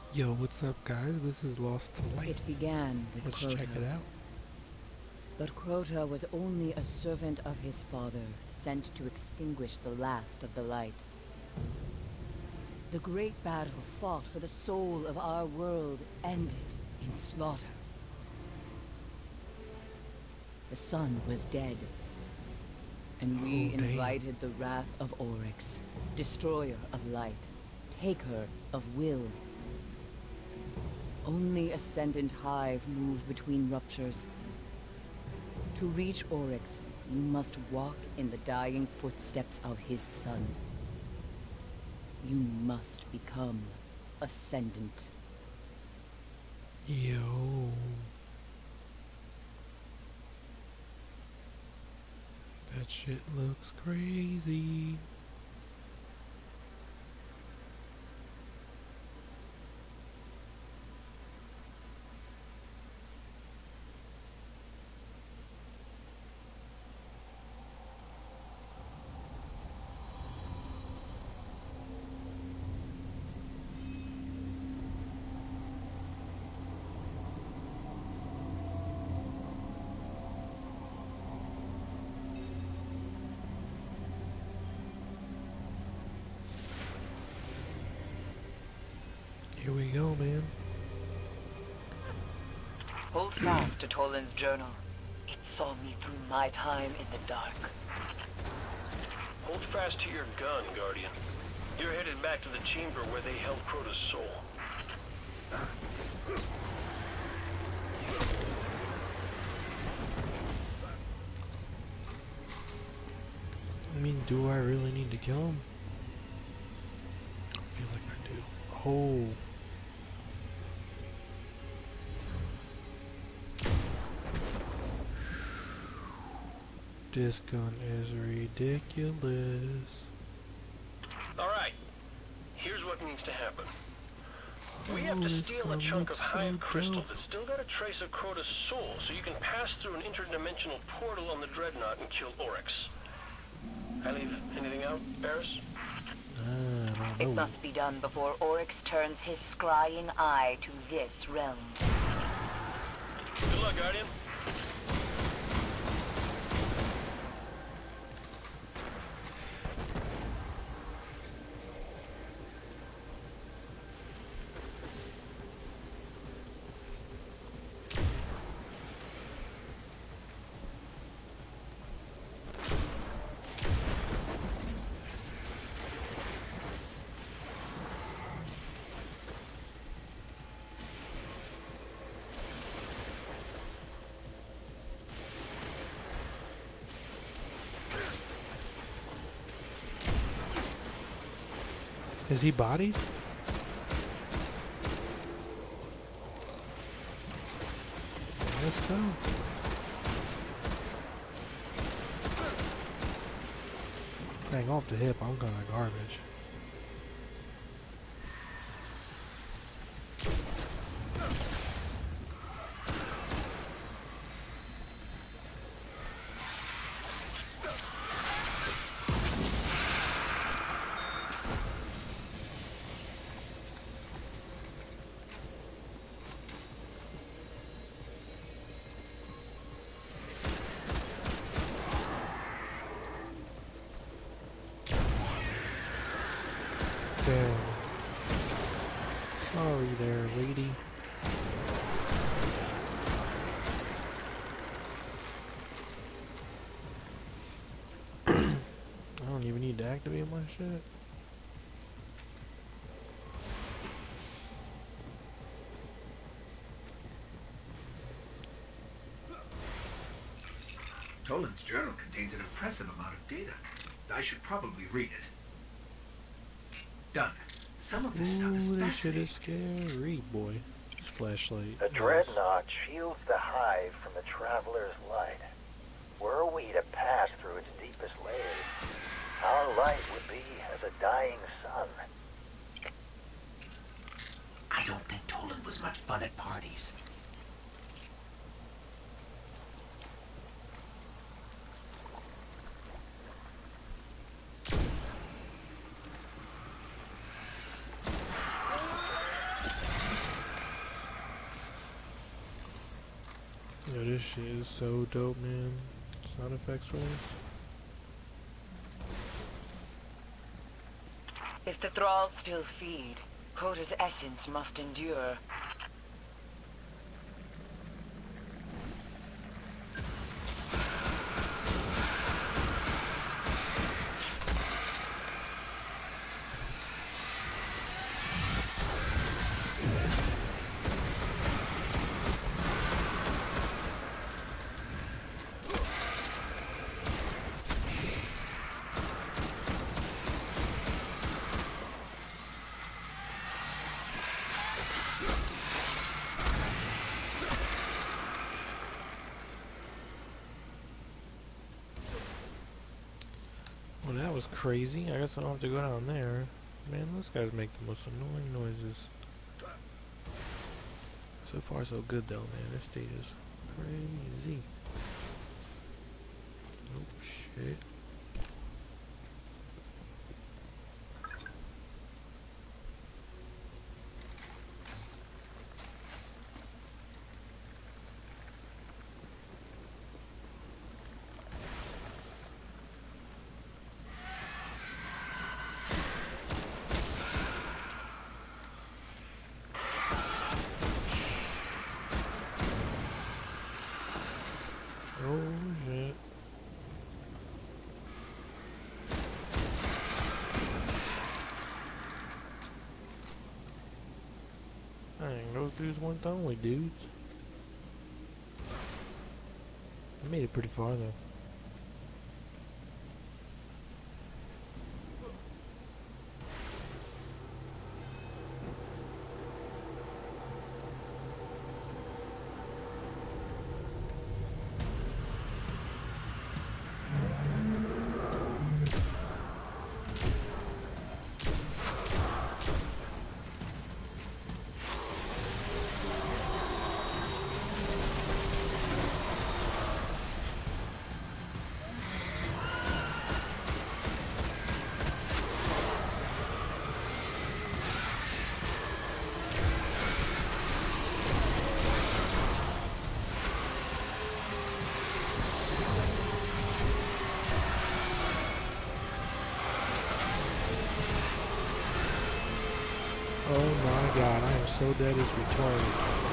Yo, what's up, guys? This is Lost to Light. It began with Let's Crota. check it out. But Crota was only a servant of his father, sent to extinguish the last of the light. The great battle fought for the soul of our world ended in slaughter. The sun was dead, and we invited the wrath of Oryx, destroyer of light, taker of will. Only Ascendant Hive move between ruptures. To reach Oryx, you must walk in the dying footsteps of his son. You must become Ascendant. Yo. That shit looks crazy. Here we go, man. Hold fast to Toland's journal. It saw me through my time in the dark. Hold fast to your gun, Guardian. You're headed back to the chamber where they held Crota's soul. I mean, do I really need to kill him? I feel like I do. Oh. This gun is ridiculous. Alright, here's what needs to happen. We have to this steal a gun chunk of looks so Hive crystal dope. that's still got a trace of Crota's soul, so you can pass through an interdimensional portal on the Dreadnought and kill Oryx. I leave anything out, Barris? I It don't know. must be done before Oryx turns his scrying eye to this realm. Good luck, Guardian. Is he bodied? I guess so. Dang, off the hip, I'm kinda garbage. Damn. Sorry there, lady. I don't even need to activate my shit. Toland's journal contains an impressive amount of data. I should probably read it. Done. Some of this stuff is Ooh, this shit fascinating. is scary, boy. This flashlight. The is- Dreadnought shields the Hive from the Traveler's light. Were we to pass through its deepest layers, our light would be as a dying sun. I don't think Toland was much fun at parties. Yo, this shit is so dope, man. Sound effects wise. If the thralls still feed, Crota's essence must endure. Well, that was crazy. I guess I don't have to go down there. Man, those guys make the most annoying noises. So far, so good, though, man. This stage is crazy. Oh, shit. Oh shit. Dang, those dudes weren't the only dudes. I made it pretty far though. Oh my god, I am so dead it's retarded.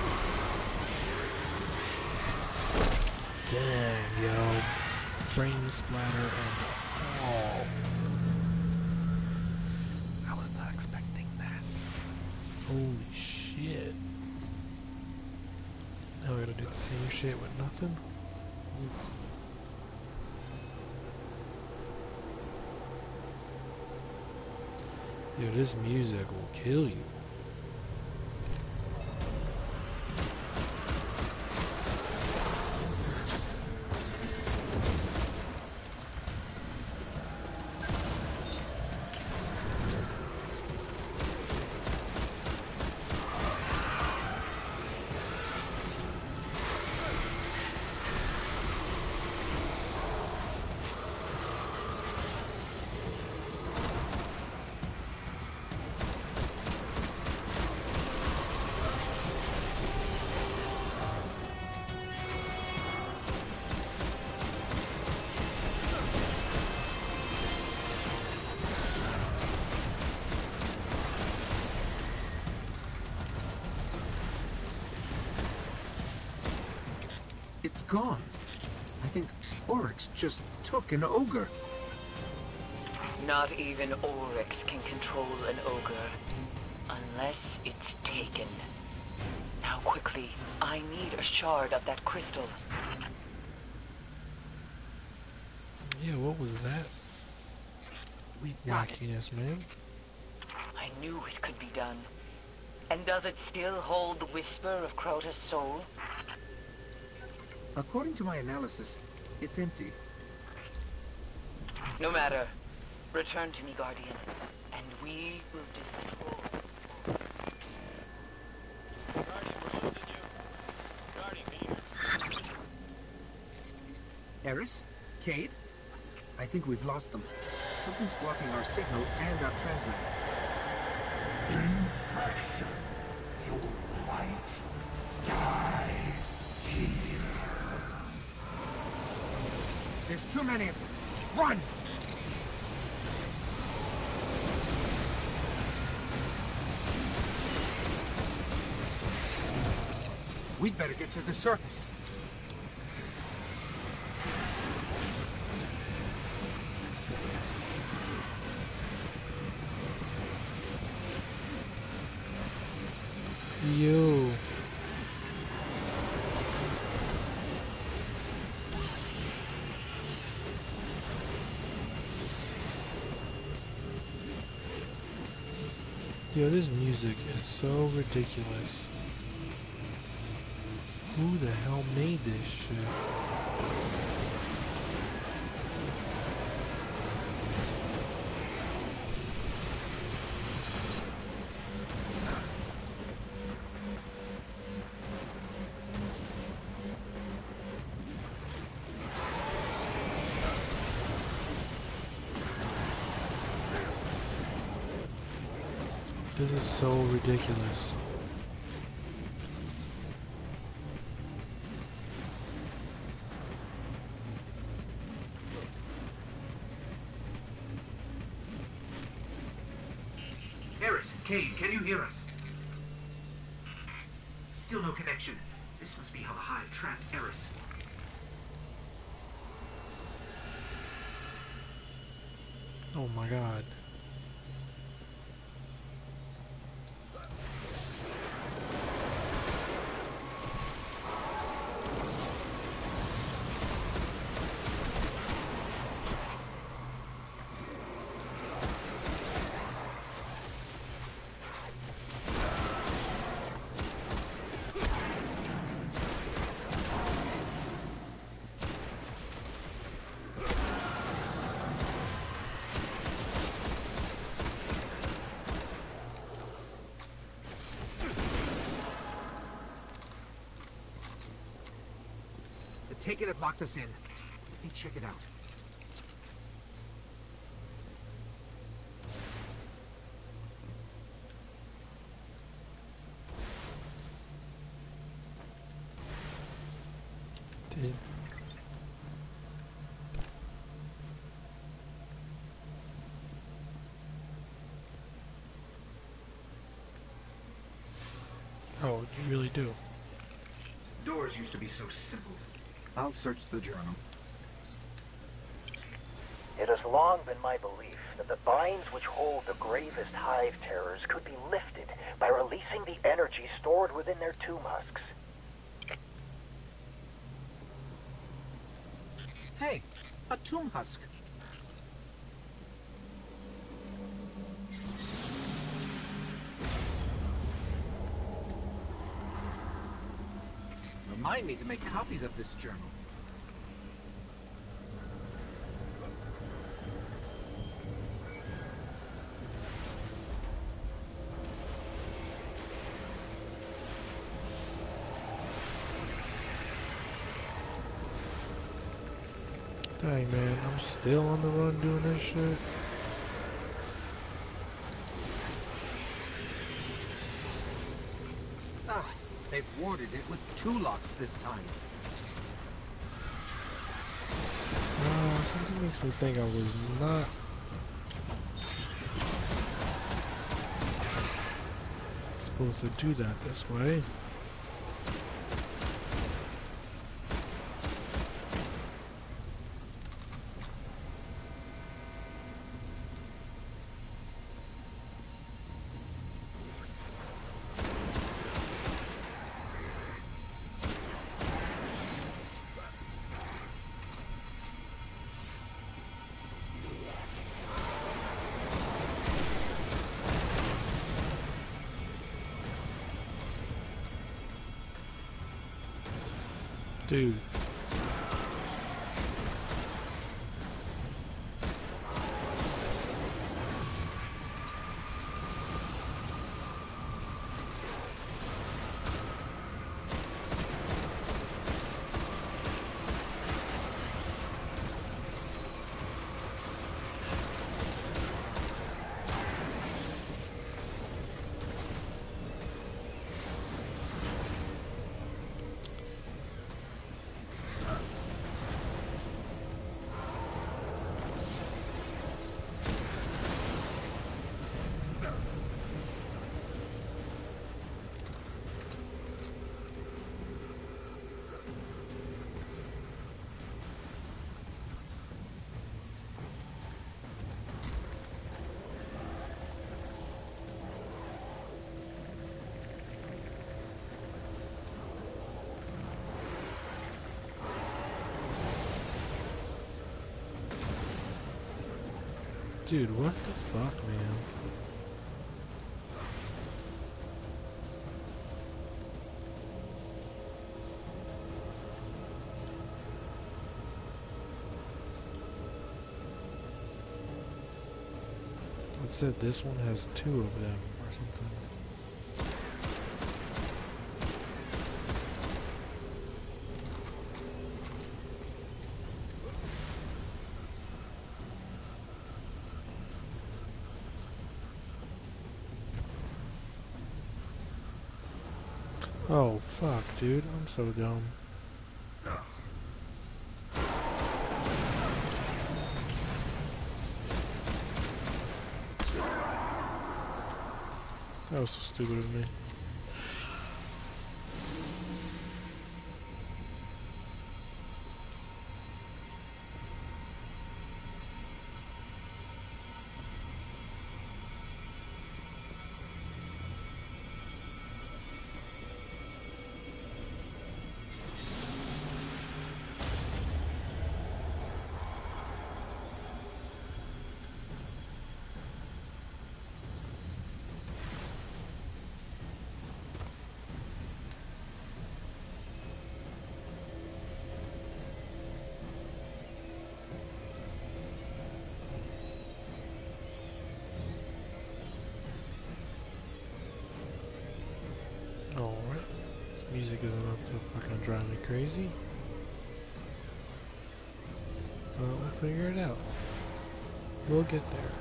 Dang, yo. Brain splatter and all. I was not expecting that. Holy shit. Now we gotta do the same shit with nothing? Oof. Yo, this music will kill you. It's gone. I think Oryx just took an ogre. Not even Oryx can control an ogre. Unless it's taken. Now quickly, I need a shard of that crystal. Yeah, what was that? Wackiness, man. I knew it could be done. And does it still hold the whisper of Crota's soul? According to my analysis, it's empty. No matter. Return to me, Guardian, and we will destroy. Guardian, we're losing you. Guardian, can you hear? Eris? Cade? I think we've lost them. Something's blocking our signal and our transmitter. Infection. Your light dies here. There's too many of them. Run! We'd better get to the surface. Yo. Yo, this music is so ridiculous. Who the hell made this shit? This is so ridiculous. Eris, Kane, can you hear us? Still no connection. This must be how the Hive trapped Eris. Oh my god. The ticket had locked us in. Let me check it out. Did Oh, you really do. Doors used to be so simple. I'll search the journal. It has long been my belief that the binds which hold the gravest Hive terrors could be lifted by releasing the energy stored within their tomb husks. Hey, a tomb husk. Remind me to make copies of this journal. Dang, man, I'm still on the run doing this shit. Ah, they've warded it with 2 locks this time. Something makes me think I was not supposed to do that this way. Dude. Dude, what the fuck, man? It said this one has 2 of them or something. Oh fuck, dude, I'm so dumb. That was so stupid of me. Alright. This music is enough to fucking drive me crazy. But we'll figure it out. We'll get there.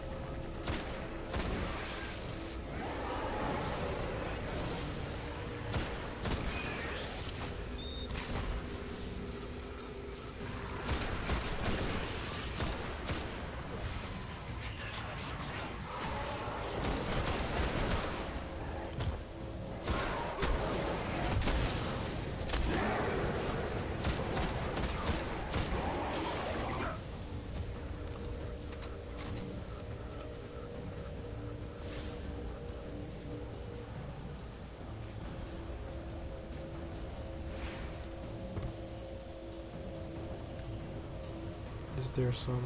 Is there some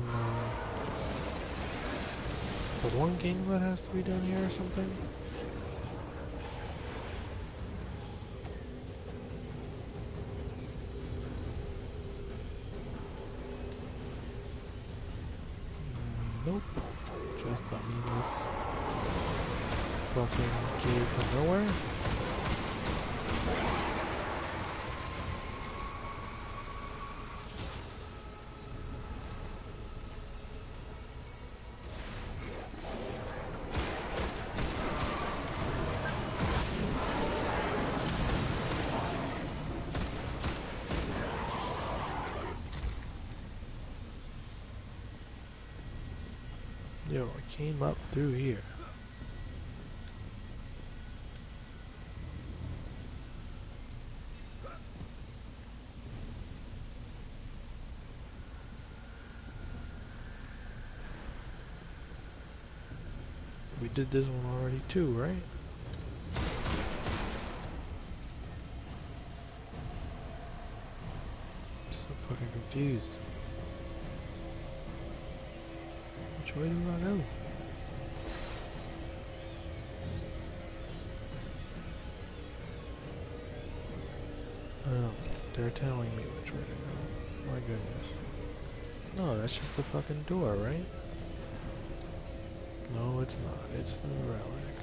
spawn game that has to be done here or something? Nope. Just a meaningless fucking cave from nowhere. Yo, I came up through here. We did this one already too, right? I'm so fucking confused. Which way do I go? Oh, they're telling me which way to go. My goodness. No, that's just the fucking door, right? No, it's not. It's the relic.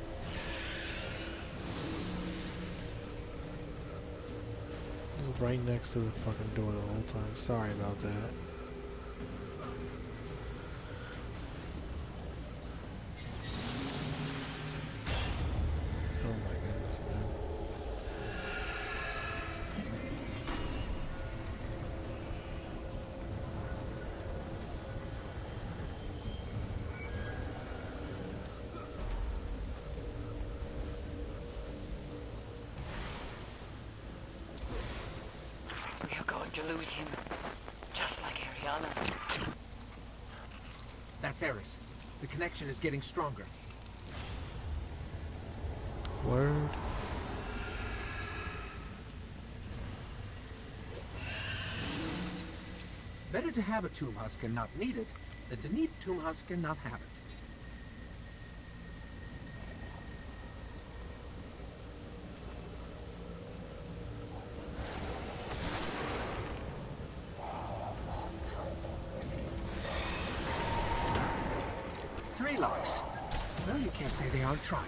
It was right next to the fucking door the whole time. Sorry about that. We are going to lose him, just like Ariana. That's Eris. The connection is getting stronger. Word. Better to have a tomb husk and not need it. The Deneb Tomb Husk cannot have it. Three locks. Well, you can't say they aren't trying.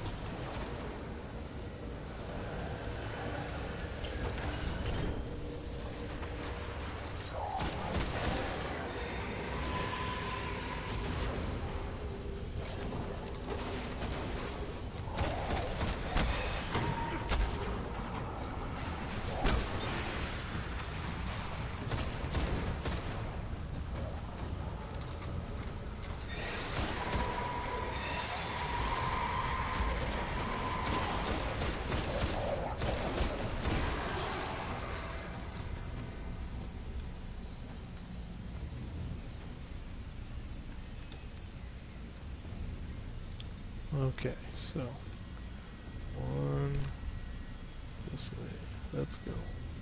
Okay, so one this way. Let's go.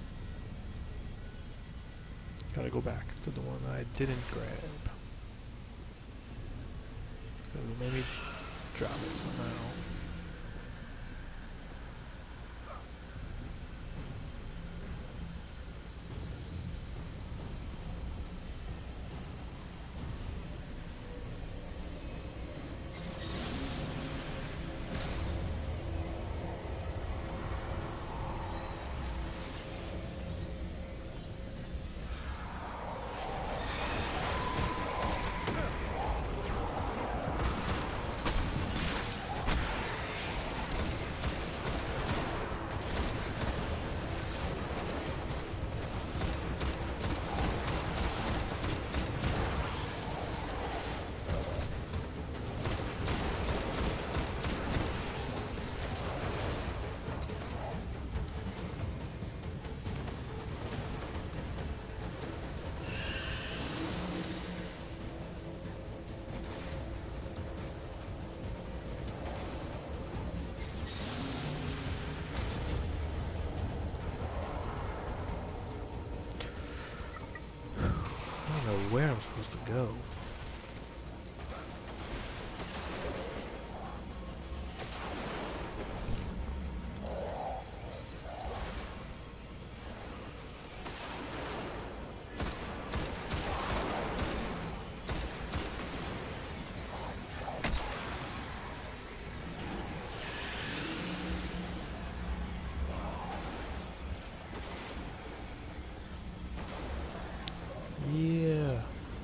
Gotta go back to the one I didn't grab. So it made me drop it somehow. I don't know where I'm supposed to go. Yeah.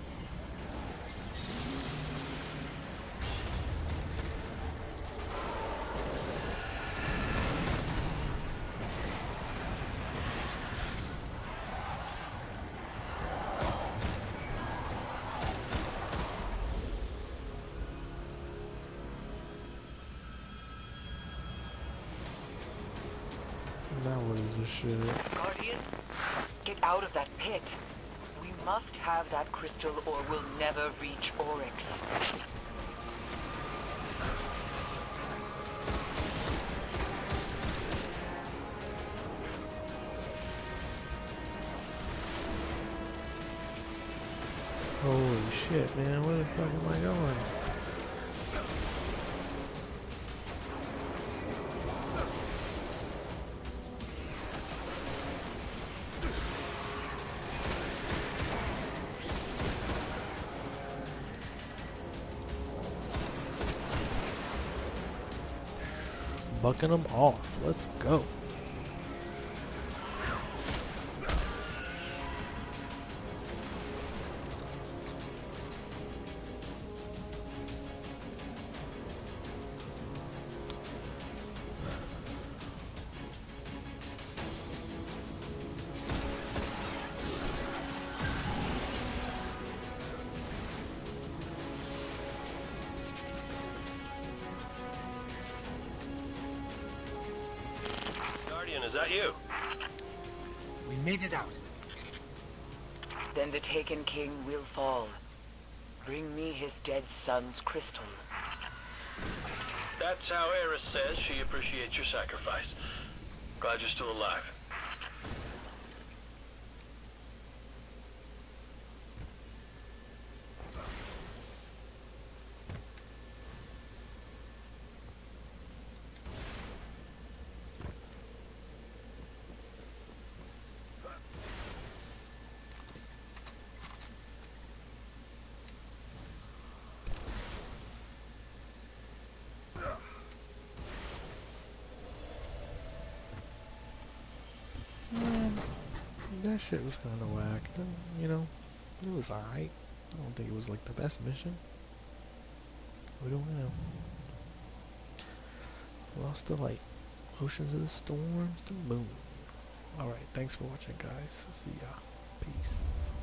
Now what is this shit? Guardian, get out of that pit. We must have that crystal or we'll never reach Oryx. Holy shit, man. Where the fuck am I going? Bucking them off. Let's go. Is that you? We made it out. Then the Taken King will fall. Bring me his dead son's crystal. That's how Eris says she appreciates your sacrifice. Glad you're still alive. That shit was kind of whack. You know, it was alright. I don't think it was like the best mission. We don't know. Lost the light. Oceans of the storms, the moon. Alright, thanks for watching, guys. See ya. Peace.